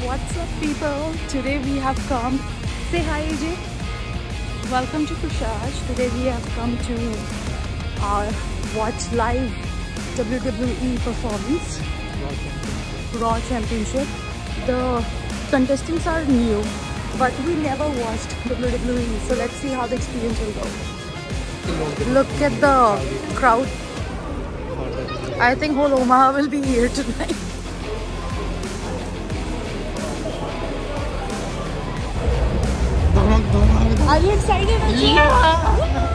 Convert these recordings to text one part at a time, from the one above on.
What's up, people? Today we have come. Say hi, AJ. Welcome to Kushaj. Today we have come to watch live WWE performance, Raw Championship. The contestants are new, but we never watched WWE, so let's see how the experience will go. Look at the crowd. I think whole Omaha will be here tonight. Are you excited? Yeah!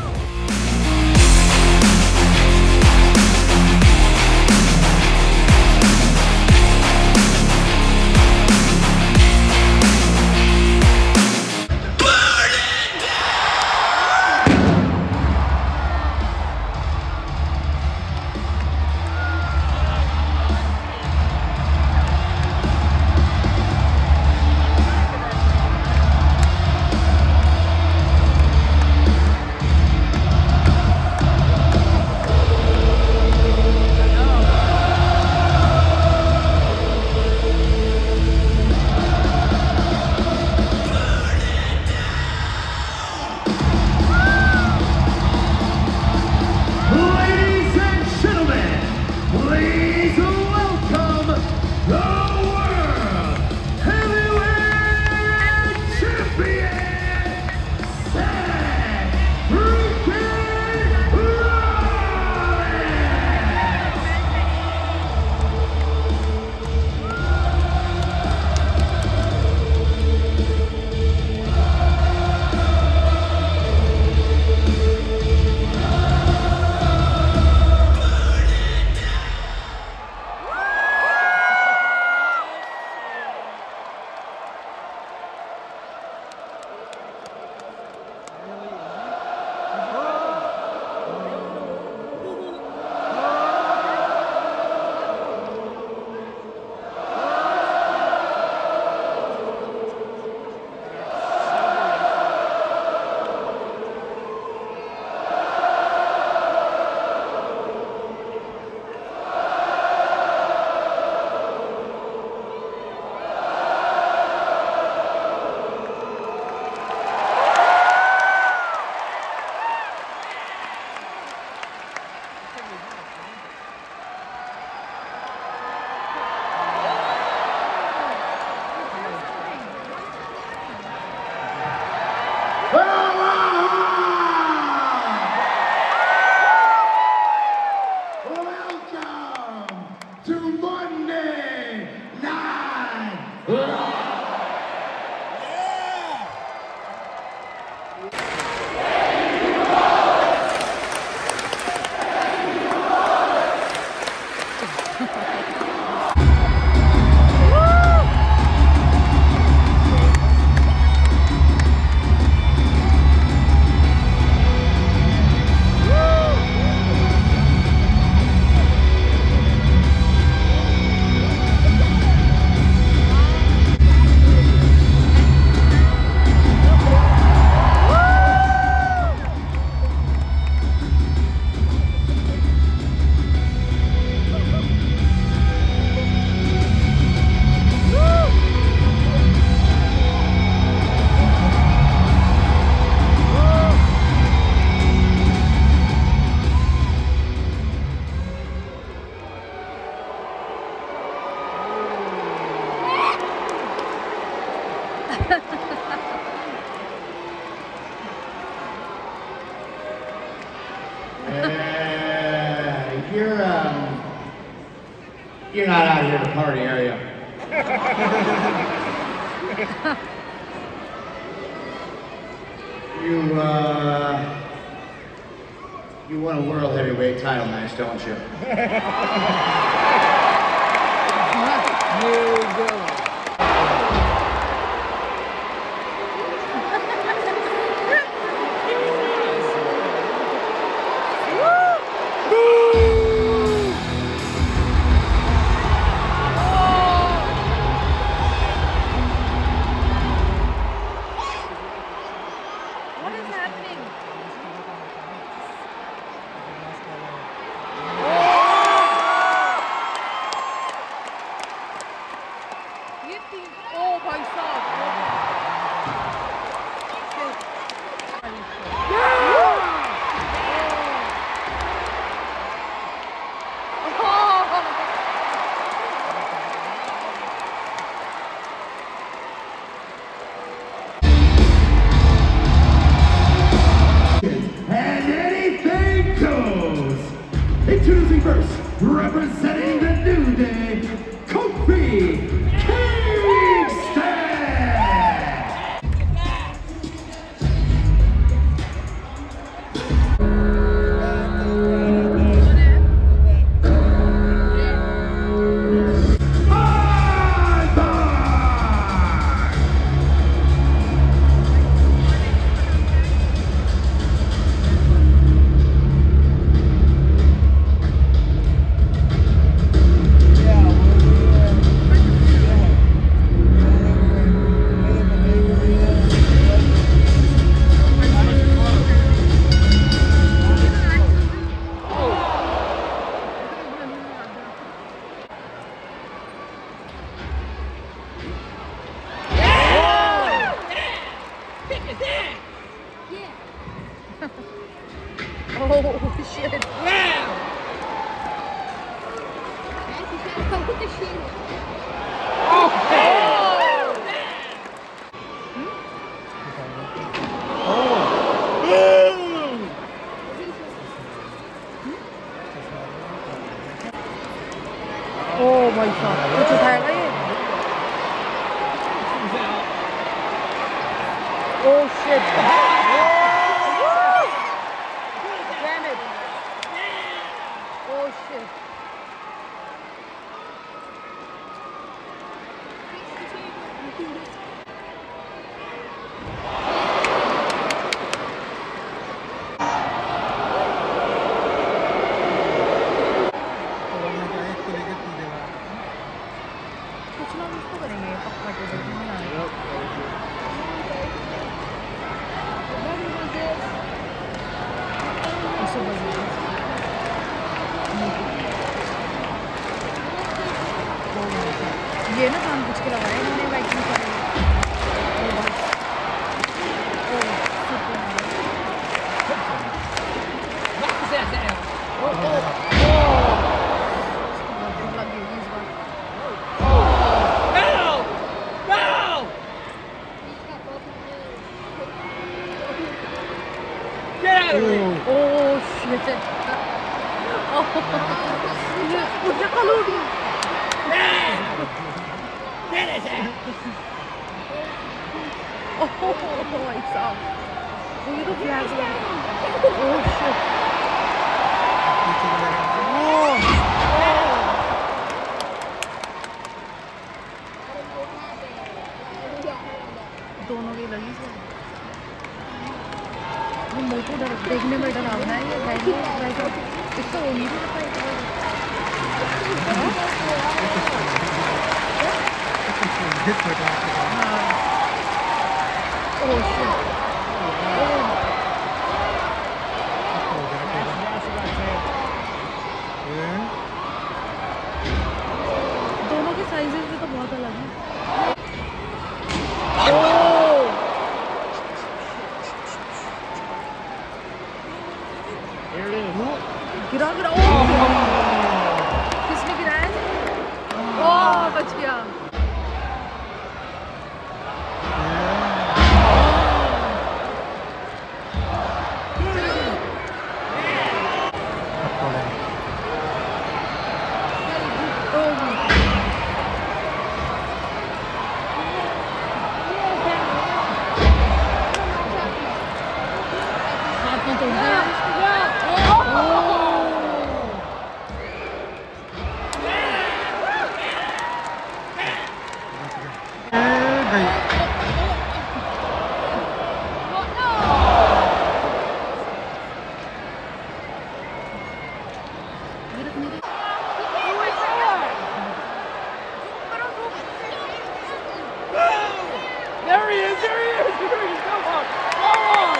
You're not out here to party, are you? You won a world heavyweight title match, don't you? You go. first, representing the New Day, Kofi Kingston! Oh shit. Yeah! Oh my god. कुछ उठाएगा ये? Oh shit. Damn it. Oh shit. कुछ ना कुछ तो करेंगे पक्का तो नहीं आएगा। ऐसे बजेगा। ये ना काम कुछ के लगाया इन्होंने लाइक नहीं करेंगे। Oh shit. मुझे कल उठ गया। Oh my god. ये तो फ्लैश लगा। Oh shit. दोनों की लगी से ये मोटू डर देखने में डरावना है ये है नहीं इसका वो नहीं दोनों के साइजेस भी तो बहुत अलग हैं। गिरा गिरा किसने गिराया? ओह बच गया। हाथ में तोड़ दिया। There he is! There he is! Here he is! Come on! Come on!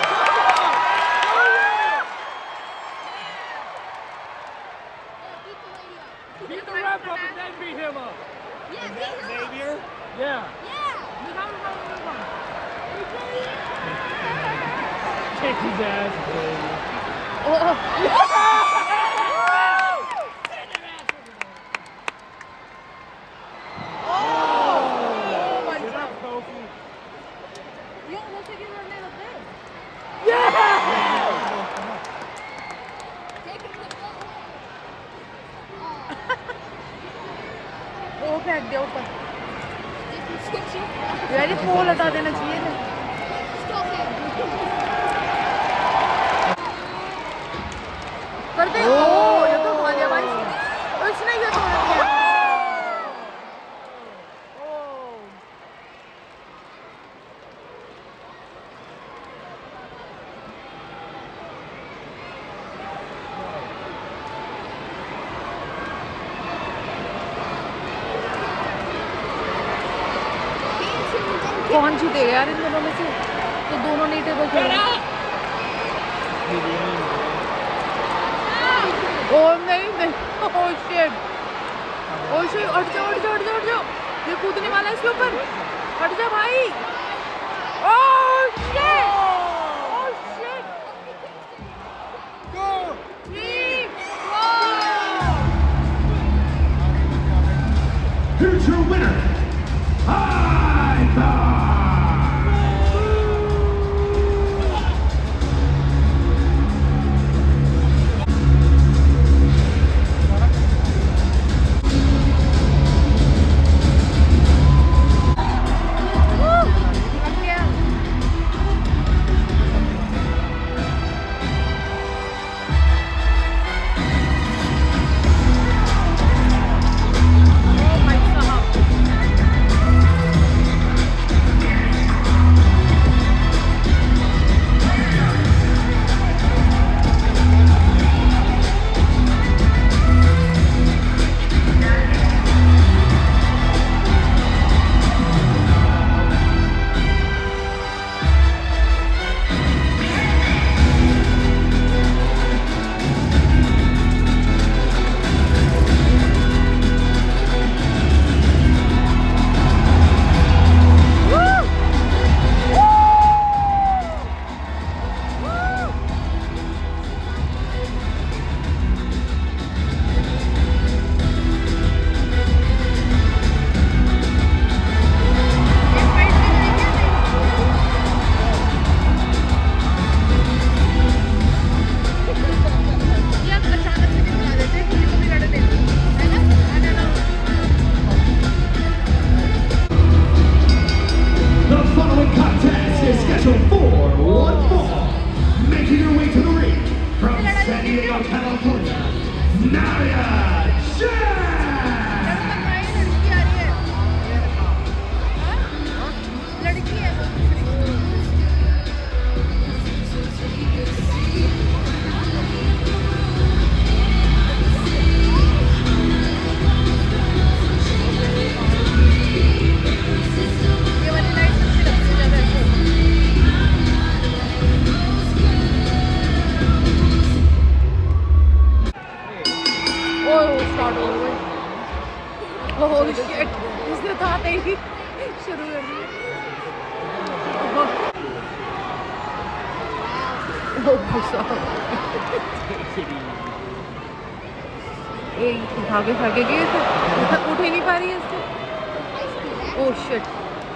Beat the ref up and then beat him up! Yeah, beat him up. Xavier? Yeah. Kick his ass, Xavier. फेंक दिया ऊपर। यार ये पोल हटा देना चाहिए था। कर दे। ओ ये तो खा लिया भाई इसने, ये तो कौन जीतेगा यार इन दोनों में से? तो दोनों नहीं टेबल खेले। ओ नहीं नहीं, ओ शिट, ओ शिट, हट जाओ हट जाओ हट जाओ हट जाओ, ये कूदने वाला है इसके ऊपर, हट जा भाई। Oh shit, oh shit, go 3 Here's your winner, इसने था नहीं शुरू कर दिया। उठा के फेंके गए थे, उठ ही नहीं पा रही है इससे। ओह शिट,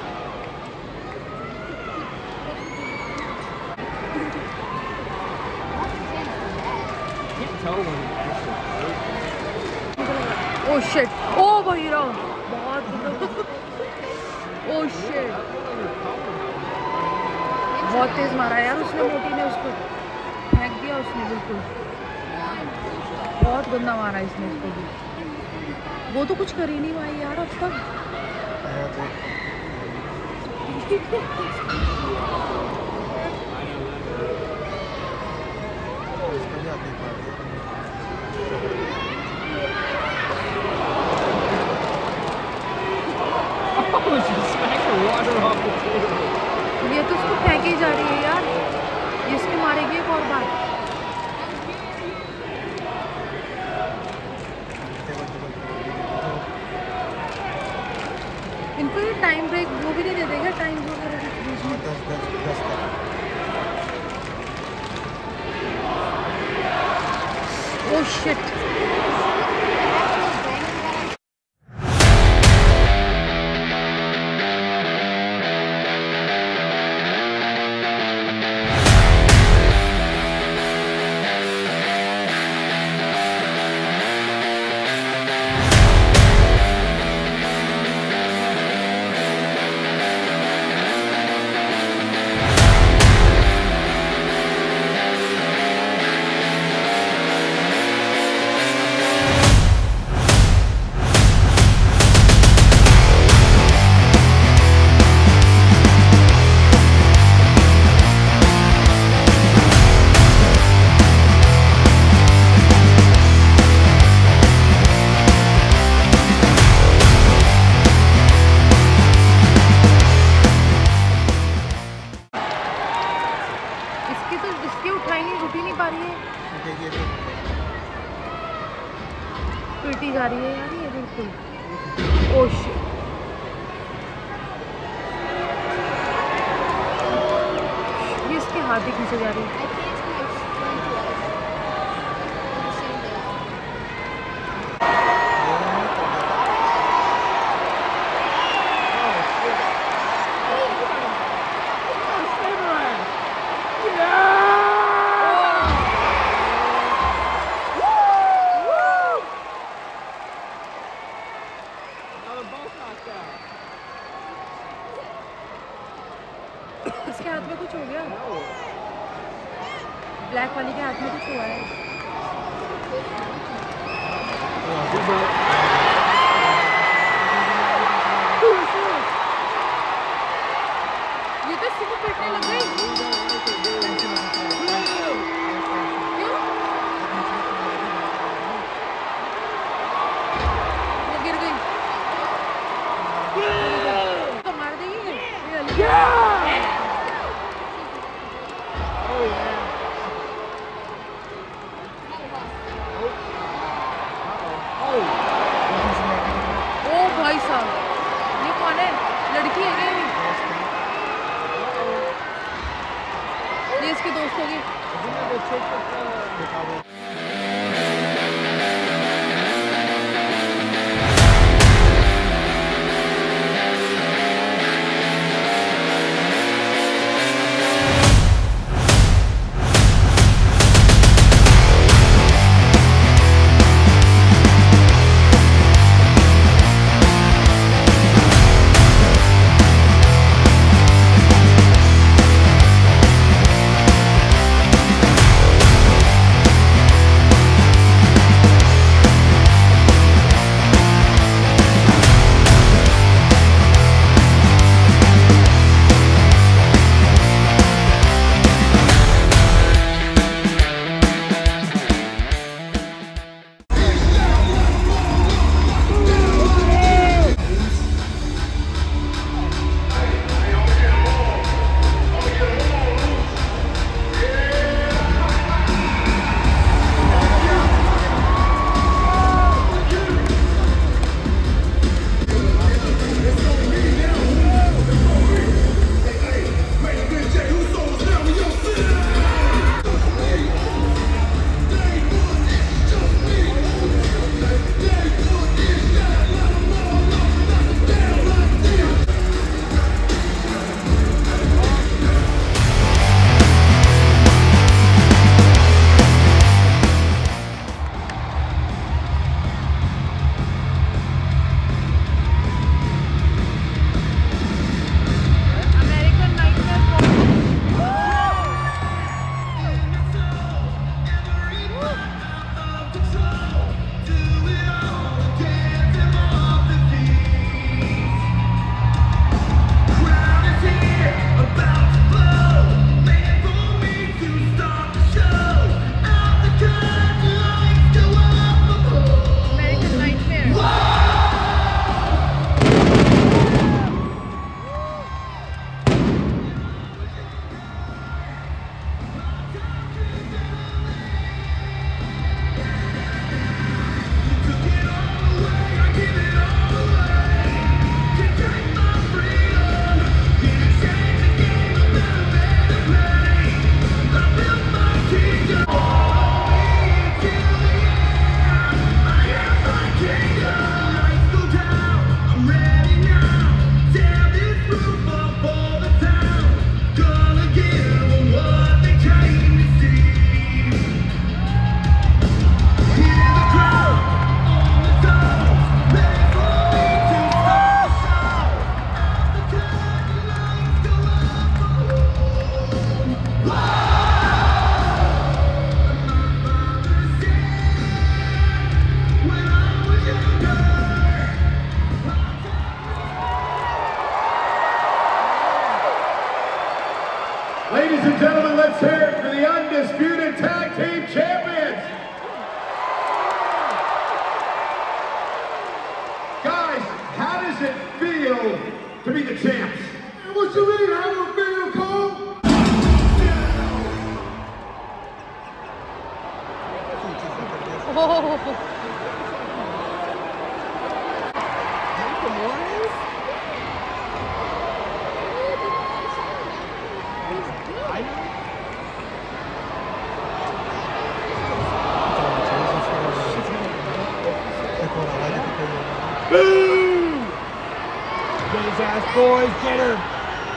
ओह शिट, ओह बहिरा बहुत ओह शिट, बहुत तेज मारा यार उसने, मोटी ने उसको फेंक दिया उसने, बिल्कुल बहुत गंदा मारा इसने इसको भी। वो तो कुछ कर ही नहीं पाई यार अब तक। ये तो उसको फेंकी जा रही है यार, ये इसको मारेगी एक और बार। इनको ये टाइम ब्रेक वो भी नहीं दे देगा, टाइम वगैरह बीच में। ओह शिट, नहीं पा रही है, पीटी जा रही है यार ये बिल्कुल। ओह शिट, ये इसके हाथ ही खींचे जा रही है। इसके हाथ में कुछ हो गया, ब्लैक वाली के हाथ में कुछ हुआ है। ये तो सिर्फ पिटने लग गई। क्यों? वो गिर गई तो मार देगी ये। भाई साहब, ये कौन है? लड़की है क्या? ये इसके दोस्त होगी। Ladies and gentlemen, let's hear it for the undisputed tag team champions. Guys, how does it feel to be the champs? What you mean, how does it feel, Cole? Boom! Get his ass, boys, get her!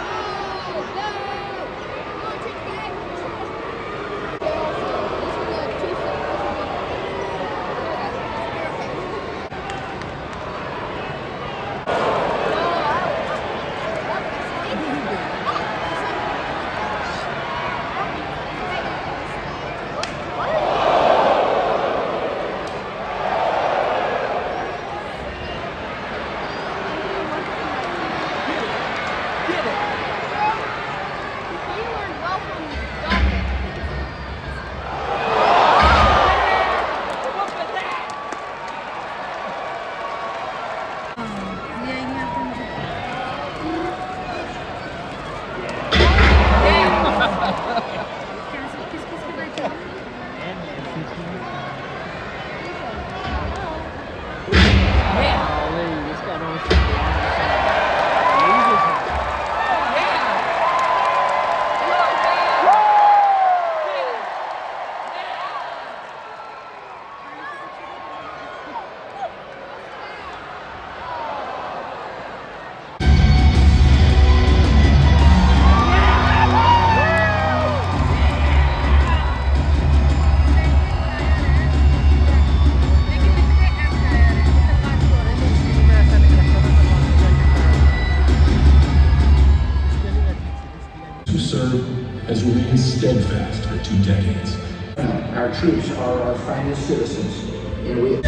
Has remained steadfast for 2 decades. Our troops are our finest citizens, and we...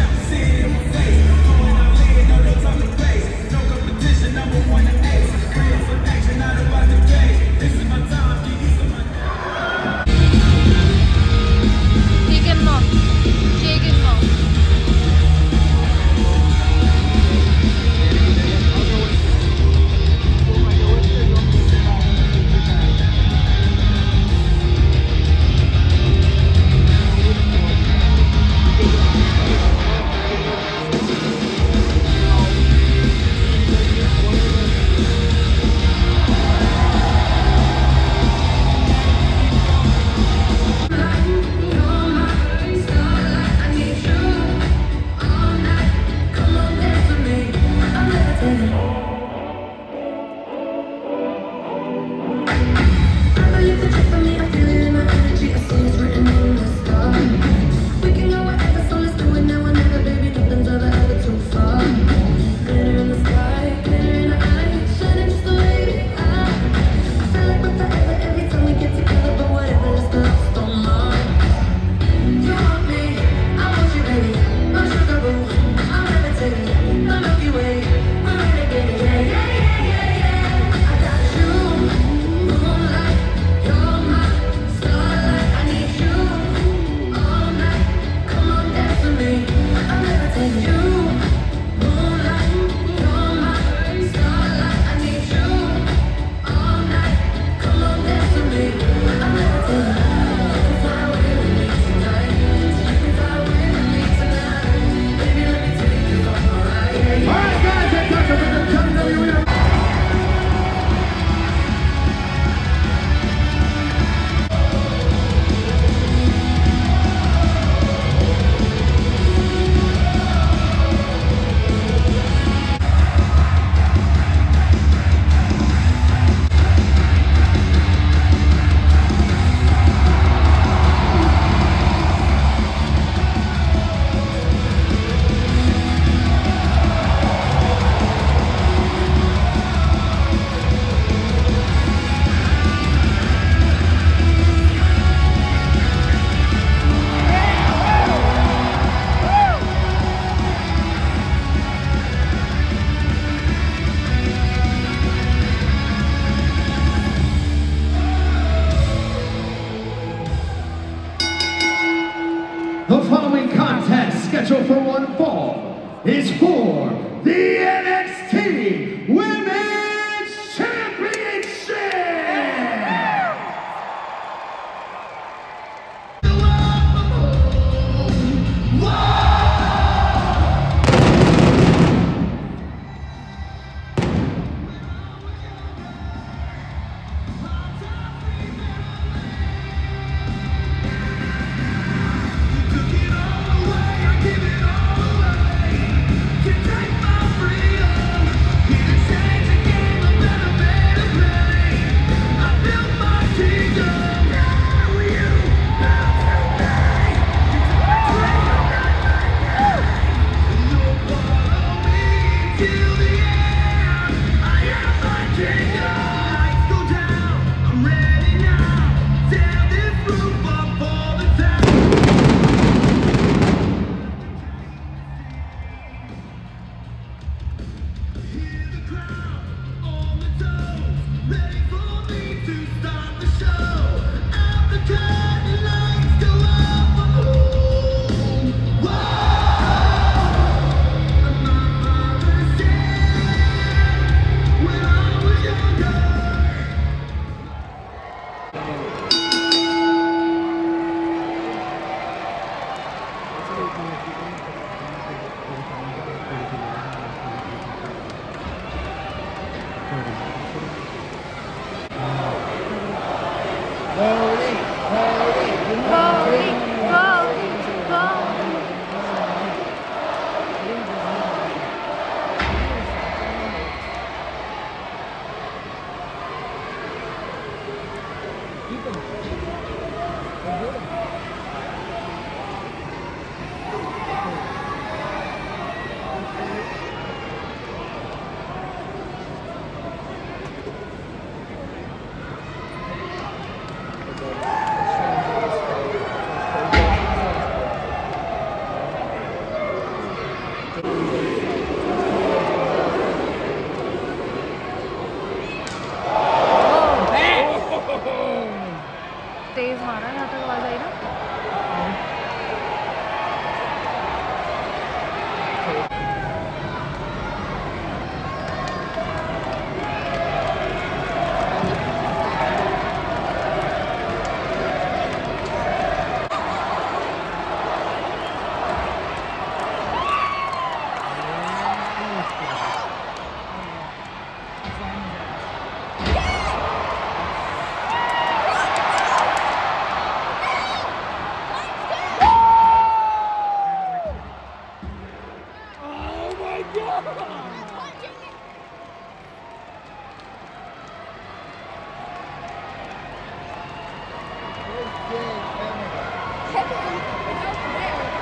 scheduled for one fall is for the NXT Women's Championship! Whoa!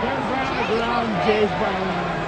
Turn Brown to ground, Jace Brown.